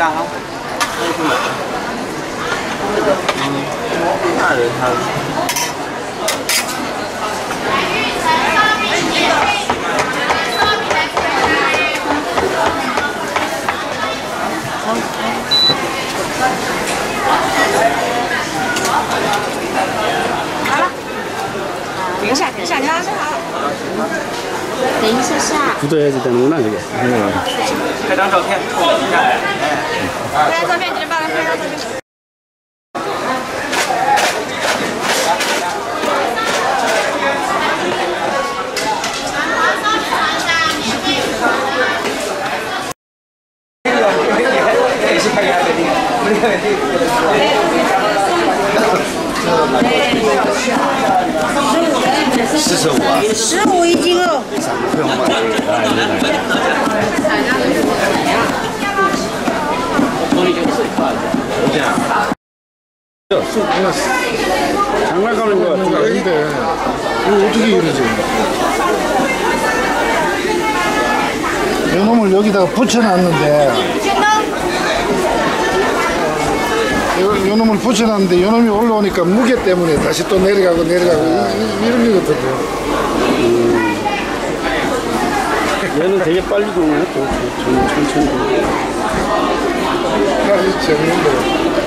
下哈，那就买。大人他。 好了，等一下，你拉正好。等一下下。 不对，还是等我那个。 拍张照片， 拍张照片，你就帮他拍张照片。 45啊 ，15一斤哦。 不用买。 장난 가는 거 같아. 아닌데 이거 어떻게 이러지? 요놈을 여기다가 붙여놨는데 요놈을 붙여놨는데 요놈이 올라오니까 무게 때문에 다시 또 내려가고 이런 거거든요. 얘는 되게 빨리 도네. 천천히. 아주 재밌는데.